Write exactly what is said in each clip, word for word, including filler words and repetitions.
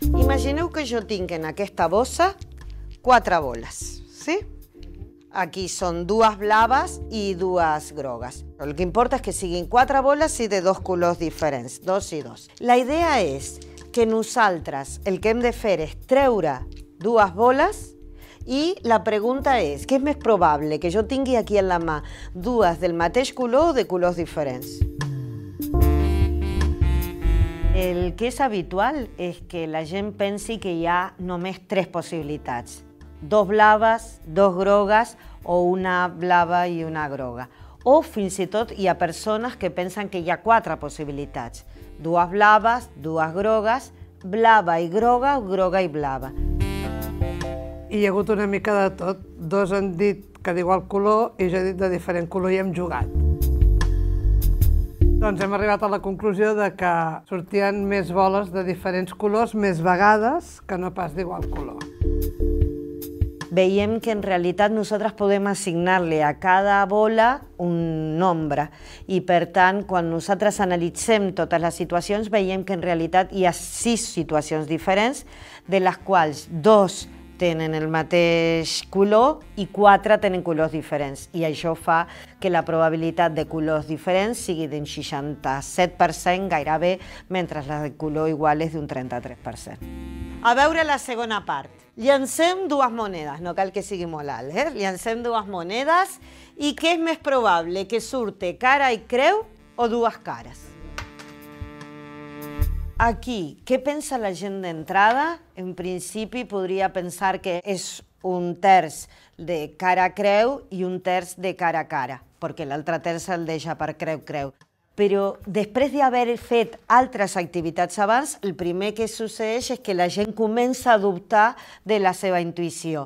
Imagineu que jo tinc en aquesta bossa quatre boles, sí? Aquí són dues blaves i dues grogues. El que importa és que siguin quatre boles i de dos colors diferents, dos i dos. La idea és que nosaltres el que hem de fer és treure dues boles i la pregunta és, què és més probable, que jo tingui aquí en la mà dues del mateix color o de colors diferents? El que és habitual és que la gent pensi que hi ha només tres possibilitats. Dos blaves, dos grogues o una blava i una groga. O fins i tot hi ha persones que pensen que hi ha quatre possibilitats. Dues blaves, dues grogues, blava i groga o groga i blava. Hi ha hagut una mica de tot. Dos han dit que d'igual color i jo he dit de diferent color i hem jugat. Doncs hem arribat a la conclusió de que sortien més boles de diferents colors més vegades que no pas d'igual color. Veiem que en realitat nosaltres podem assignar-li a cada bola un nombre i per tant quan nosaltres analitzem totes les situacions veiem que en realitat hi ha sis situacions diferents de les quals dos tenen el mateix color i quatre tenen colors diferents i això fa que la probabilitat de colors diferents sigui d'un seixanta-set per cent gairebé, mentre la de color igual és d'un trenta-tres per cent. A veure la segona part. Llancem dues monedes, no cal que sigui molt alt, eh? Llancem dues monedes i què és més probable, que surte cara i creu o dues cares? Aquí, què pensa la gent d'entrada? En principi podria pensar que és un terç de cara-creu i un terç de cara-cara, perquè l'altre terç el deixa per creu-creu. Però després d'haver fet altres activitats abans, el primer que succeeix és que la gent comença a dubtar de la seva intuïció.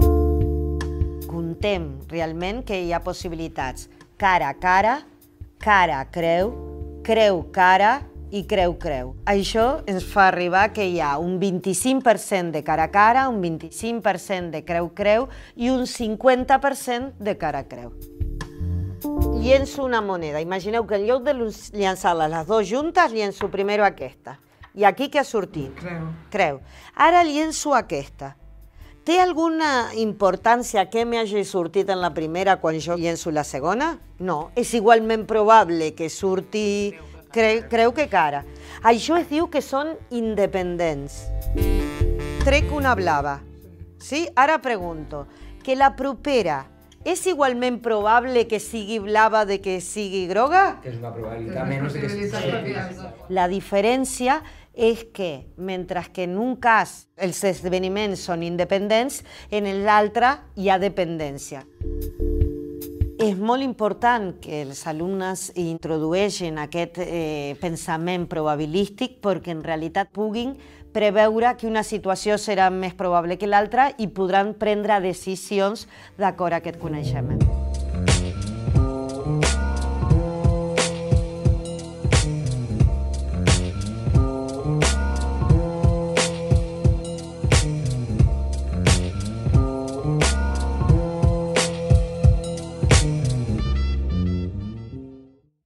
Contem realment que hi ha possibilitats cara-cara, cara-creu, creu-cara i creu-creu. Això ens fa arribar que hi ha un vint-i-cinc per cent de cara-cara, un vint-i-cinc per cent de creu-creu i un cinquanta per cent de cara-creu. Llenço una moneda. Imagineu que en lloc de llançar-les les dues juntes, llenço primer aquesta. I aquí què ha sortit? Creu. Creu. Ara llenço aquesta. Té alguna importància que m'hagi sortit en la primera quan jo llenço la segona? No. És igualment probable que surti creu, creu que cara. Això es diu que són independents. Trec una blava. Sí? Ara pregunto, que la propera és igualment probable que sigui blava de que sigui groga? Que és una probabilitat menys de que sigui. La diferència és que, mentre que en un cas els esdeveniments són independents, en l'altre hi ha dependència. És molt important que els alumnes introdueixin aquest eh, pensament probabilístic perquè en realitat puguin preveure que una situació serà més probable que l'altra i podran prendre decisions d'acord a aquest coneixement.